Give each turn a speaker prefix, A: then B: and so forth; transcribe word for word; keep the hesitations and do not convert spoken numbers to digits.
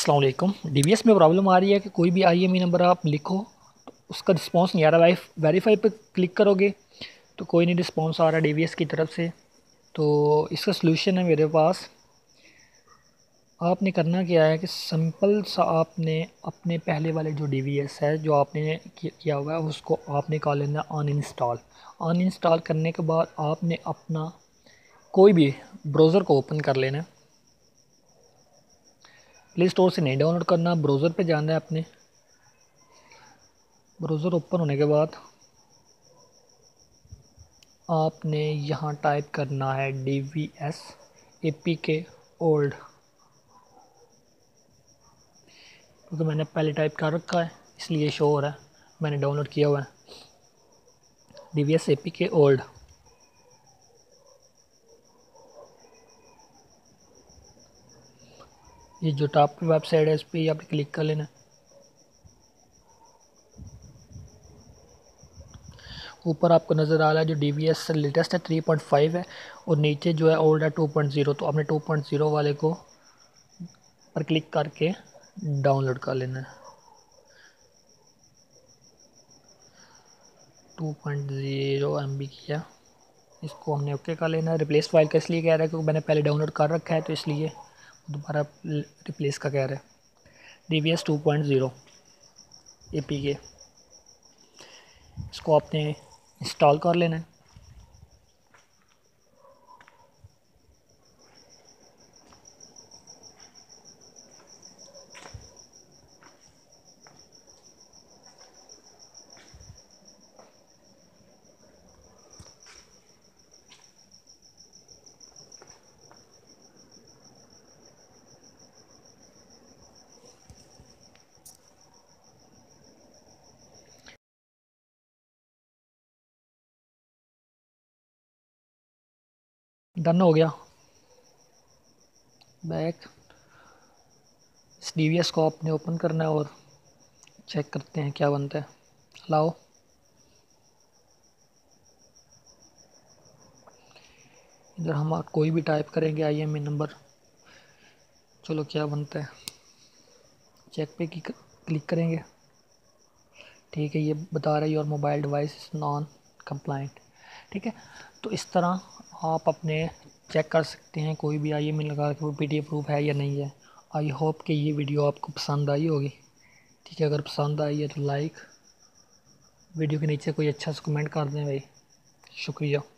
A: अस्सलाम वालेकुम। डीवीएस में प्रॉब्लम आ रही है कि कोई भी आईएमई नंबर आप लिखो तो उसका रिस्पांस नहीं आ रहा। वेरीफाई पे क्लिक करोगे तो कोई नहीं रिस्पांस आ रहा डीवीएस की तरफ से। तो इसका सलूशन है मेरे पास। आपने करना क्या है कि सिंपल सा आपने अपने पहले वाले जो डीवीएस है जो आपने किया हुआ है उसको आपने कर लेना अन इंस्टॉल। अन इंस्टॉल करने के बाद आपने अपना कोई भी ब्राउज़र को ओपन कर लेना है। प्ले स्टोर से नहीं डाउनलोड करना, ब्राउज़र पे जाना है। अपने ब्राउज़र ओपन होने के बाद आपने यहाँ टाइप करना है D V S A P K old, क्योंकि मैंने पहले टाइप कर रखा है इसलिए शो हो रहा है, मैंने डाउनलोड किया हुआ है D V S A P K old. ये जो टॉप की वेबसाइट है इस पर यहाँ पे क्लिक कर लेना। ऊपर आपको नज़र आ रहा है जो डी वी एस लेटेस्ट है थ्री पॉइंट फाइव है और नीचे जो है ओल्ड है टू पॉइंट ज़ीरो। तो आपने टू पॉइंट ज़ीरो वाले को पर क्लिक करके डाउनलोड कर लेना है। Two point zero M B किया, इसको हमने ओके कर लेना है। रिप्लेस फाइल का इसलिए कह रहा है क्योंकि मैंने पहले डाउनलोड कर रखा है तो इसलिए दोबारा रिप्लेस का कह रहा है। D V S two point zero A P K, इसको आपने इंस्टॉल कर लेना है। डन हो गया। बैक इस डी वी एस को आपने ओपन करना है और चेक करते हैं क्या बनता है। लाओ, इधर हम कोई भी टाइप करेंगे आई एम ई नंबर, चलो क्या बनता है। चेक पे क्लिक करेंगे, ठीक है ये बता रहा है your mobile device non compliant. ठीक है, तो इस तरह आप अपने चेक कर सकते हैं कोई भी आई एम ई लगा के वो पी डी एफ प्रूफ है या नहीं है। आई होप कि ये वीडियो आपको पसंद आई होगी। ठीक है, अगर पसंद आई है तो लाइक, वीडियो के नीचे कोई अच्छा सा कमेंट कर दें भाई। शुक्रिया।